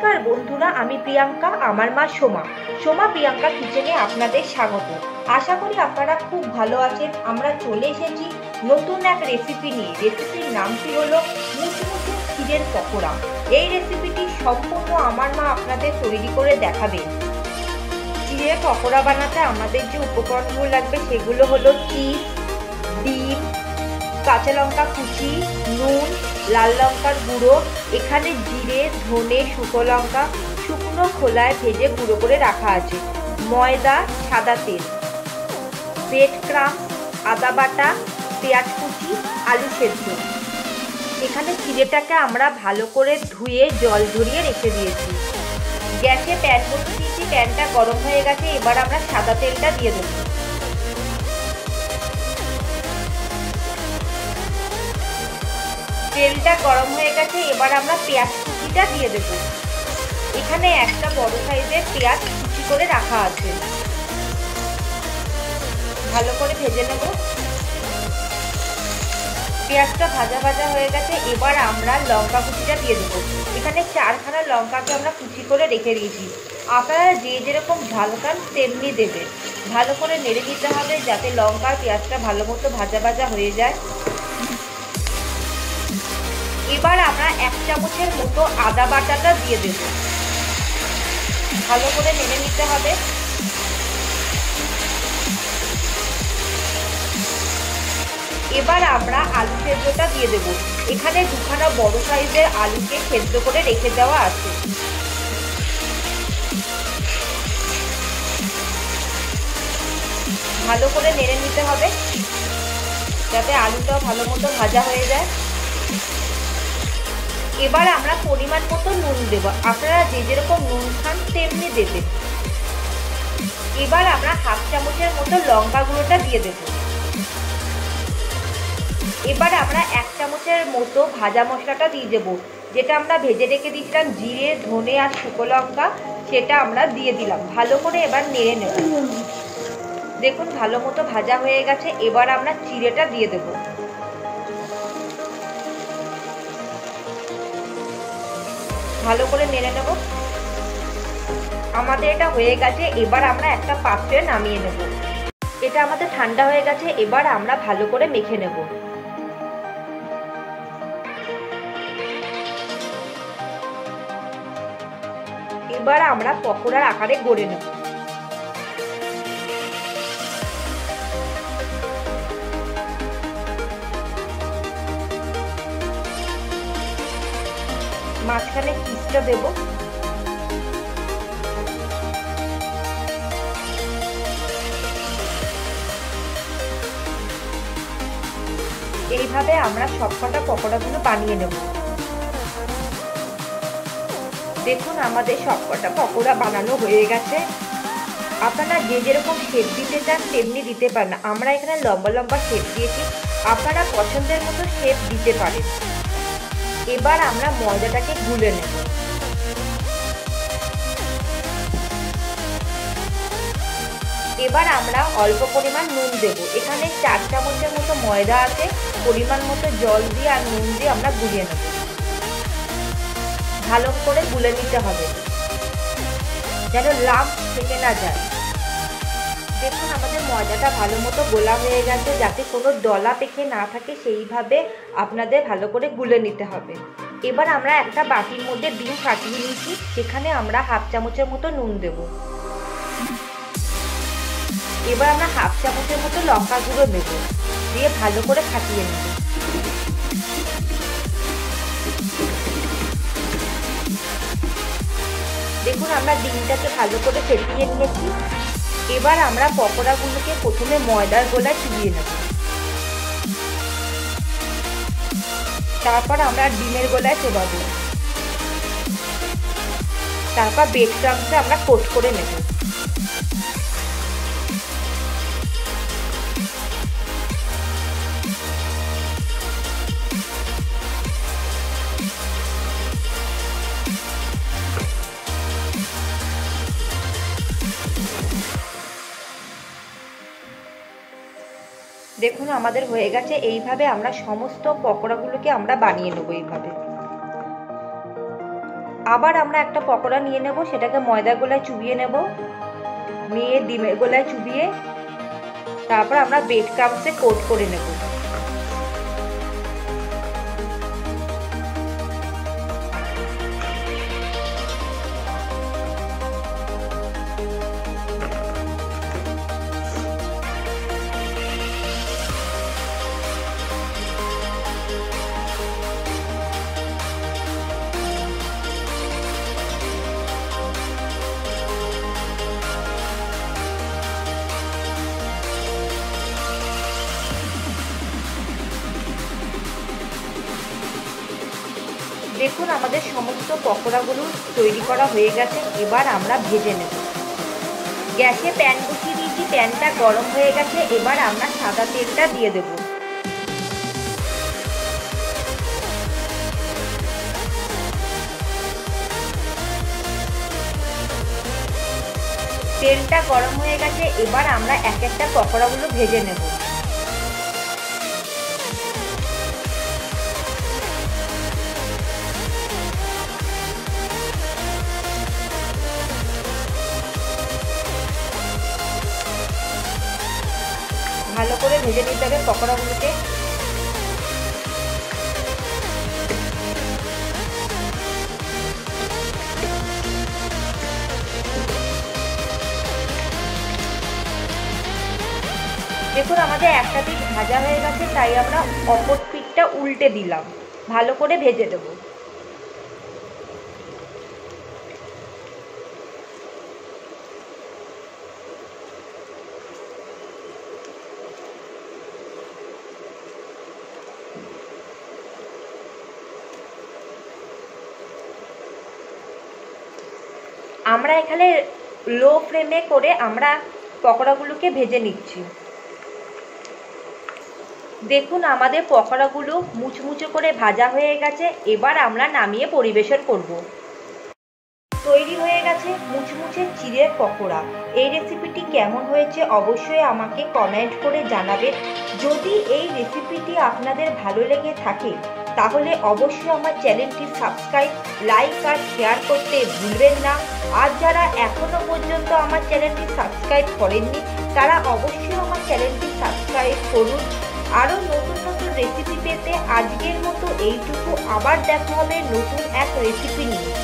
নমস্কার বন্ধুরা, আমি প্রিয়াঙ্কা, আমার মা সোমা। সোমা প্রিয়াঙ্কা কিচেনে আপনাদের স্বাগত। আশা করি আপনারা খুব ভালো আছেন। আমরা চলে এসেছি নতুন এক রেসিপি নিয়ে। রেসিপির নামটি হলো মুচমুচে ক্ষীরের পকোড়া। এই রেসিপিটি সম্পূর্ণ আমার মা আপনাদের তৈরি করে দেখাবেন। ক্ষীরের পকোড়া বানাতে আমাদের যে উপকরণগুলো লাগবে সেগুলো হলো চিজ, ডিম, কাঁচা লঙ্কা কুচি, নুন, লাল লঙ্কার গুঁড়ো, এখানে জিরে, ধনে, শুকনো লঙ্কা শুকনো খোলায় ভেজে গুঁড়ো করে রাখা আছে, ময়দা, সাদা তেল, ব্রেড ক্রাম্ব, আদা বাটা, পেঁয়াজ কুচি, আলু সেদ্ধ। এখানে চিড়েটাকে আমরা ভালো করে ধুয়ে জল ঝরিয়ে রেখে দিয়েছি। গ্যাসে প্যান বসিয়ে দিয়েছি, প্যানটা গরম হয়ে গেছে। এবার আমরা সাদা তেলটা দিয়ে দেবো। তেলটা গরম হয়ে গেছে, এবার আমরা পেঁয়াজ কুচিটা দিয়ে দেব। এখানে একটা বড় সাইজের পেঁয়াজ কুচি করে রাখা আছে, ভালো করে ভেজে নেব। পেঁয়াজটা ভাজা ভাজা হয়ে গেছে, এবার আমরা লঙ্কা কুচিটা দিয়ে দেবো। এখানে 4খানা লঙ্কাকে আমরা কুচি করে রেখে দিয়েছি। আপনারা যে যেরকম ঝাল খান তেমনি দেবেন। ভালো করে নেড়ে দিতে হবে যাতে লঙ্কা আর পেঁয়াজটা ভালো মতো ভাজা ভাজা হয়ে যায়। এবার আমরা 1 চামচের মতো আদা বাটাটা দিয়ে দেব। ভালো করে নেড়ে নিতে হবে। এবার আমরা আলু সেদ্ধটা দিয়ে দেব। এখানে 2খানা বড় সাইজের আলুকে সেদ্ধ করে রেখে দেওয়া আছে। ভালো করে নেড়ে নিতে হবে যাতে আলুটাও ভালো মতো ভাজা হয়ে যায়। এবার আমরা পরিমাণ মতো নুন দেব। আপনারা যে যেরকম নুন খান তেমনি দেবেন। এবার আমরা 1/2 চামচের মতো লঙ্কা গুঁড়োটা দিয়ে দেব। এবার আমরা 1 চামচের মতো ভাজা মশলাটা দিয়ে দেব, যেটা আমরা ভেজে রেখে দিয়েছিলাম, জিরে, ধনে আর শুকনো লঙ্কা, সেটা আমরা দিয়ে দিলাম। ভালো করে এবার নেড়ে নেব। দেখুন ভালো মতো ভাজা হয়ে গেছে। এবার আমরা চিড়েটা দিয়ে দেব। ভালো করে নেড়ে নেব। আমাদের এটা হয়ে গেছে। এবার আমরা একটা পাত্রে নামিয়ে নেব। এটা আমাদের ঠান্ডা হয়ে গেছে। এবার আমরা ভালো করে মেখে নেব। এবার আমরা পকোড়ার আকারে গড়ে নেব। মাঝখানে চিজটা দেব। এইভাবে আমরা সবকটা পকোড়াগুলো বানিয়ে নেব। দেখুন আমাদের সবকটা পকোড়া বানানো হয়ে গেছে। আপনারা যে যেরকম শেপ দিতে চান তেমনি দিতে পারেন। আমরা এখানে লম্বা লম্বা শেপ দিয়েছি, আপনারা পছন্দের মতো শেপ দিতে পারেন। এবার আমরা ময়দাটাকে গুলে নেব। এবার আমরা অল্প পরিমাণ নুন দেব। এখানে 4 চামচের মতো ময়দা আছে, পরিমাণ মতো জল দিয়ে আর নুন দিয়ে আমরা গুলিয়ে নেব। ভালো করে গুলে নিতে হবে যেন লাম্প থেকে না যায়। দেখুন আমাদের ময়দাটা ভালো মতো গোলা হয়ে গেছে, যাতে কোনো দলা পেকে না থাকে সেইভাবে আপনাদের ভালো করে গুলে নিতে হবে। এবার আমরা একটা বাটির মধ্যে ডিম ফাটিয়ে নিয়েছি, সেখানে আমরা 1/2 চামচের মতো নুন দেব। এবার আমরা 1/2 চামচের মতো লঙ্কা গুঁড়ো দেব, দিয়ে ভালো করে ফাটিয়ে নেব। দেখুন আমরা ডিমটাকে ভালো করে ফেটিয়ে নিয়েছি। এবার আমরা পকোড়াগুলোকে প্রথমে ময়দার গোলায় চুবিয়ে নেব, তারপর আমরা ডিমের গোলায় চোবাবো, তারপর ব্রেড ক্রাম্বসে আমরা কোট করে নেব। দেখুন আমাদের হয়ে গেছে। এইভাবে আমরা সমস্ত পকোড়াগুলোকে আমরা বানিয়ে নেব। এইভাবে আবার আমরা একটা পকোড়া নিয়ে নেব, সেটাকে ময়দার গোলায় চুবিয়ে নেব, নিয়ে ডিমের গোলায় চুবিয়ে তারপর আমরা ব্রেড ক্রাম্বসে কোট করে নেব। দেখুন আমাদের সমস্ত পকোড়াগুলো তৈরি করা হয়ে গেছে। এবার আমরা ভেজে নেব। গ্যাসে প্যান বসিয়ে দিয়েছি, প্যানটা গরম হয়ে গেছে। এবার আমরা সাদা তেলটা দিয়ে দেব। তেলটা গরম হয়ে গেছে। এবার আমরা এক একটা পকোড়াগুলো ভেজে নেব। ভালো করে ভেজে নিতে হবে পকোড়াগুলোকে। দেখুন আমাদের একটা পিঠ ভাজা হয়ে গেছে, তাই আমরা অপর পিঠটা উল্টে দিলাম। ভালো করে ভেজে দেব। আমরা এখানে লো ফ্লেমে করে আমরা পকোড়াগুলোকে ভেজে নিচ্ছি। দেখুন আমাদের পকোড়াগুলো মুচমুচে করে ভাজা হয়ে গেছে। এবার আমরা নামিয়ে পরিবেশন করব। তৈরি হয়ে গেছে মুচমুচে চিড়ের পকোড়া। এই রেসিপিটি কেমন হয়েছে অবশ্যই আমাকে কমেন্ট করে জানাবেন। যদি এই রেসিপিটি আপনাদের ভালো লেগে থাকে তাহলে অবশ্যই আমার চ্যানেলটি সাবস্ক্রাইব, লাইক আর শেয়ার করতে ভুলবেন না। আর যারা এখনো পর্যন্ত আমার চ্যানেলটি সাবস্ক্রাইব করেননি তারা অবশ্যই আমার চ্যানেলটি সাবস্ক্রাইব করুন। আরও নতুন নতুন রেসিপি পেতে আজকের মতো এইটুকু। আবার দেখা হবে নতুন এক রেসিপি নিয়ে।